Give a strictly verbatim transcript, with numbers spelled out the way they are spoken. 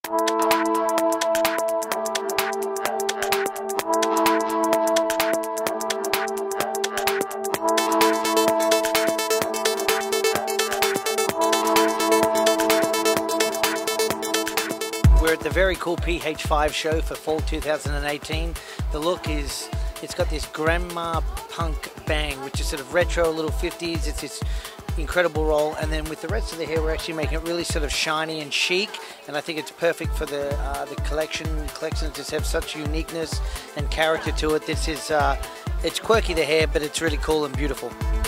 We're at the very cool P H five show for fall two thousand eighteen. The look is, it's got this grandma punk bang, which is sort of retro, little fifties. It's this incredible roll, and then with the rest of the hair, we're actually making it really sort of shiny and chic. And I think it's perfect for the uh, the collection. Collections just have such uniqueness and character to it. This is, uh, it's quirky the hair, but it's really cool and beautiful.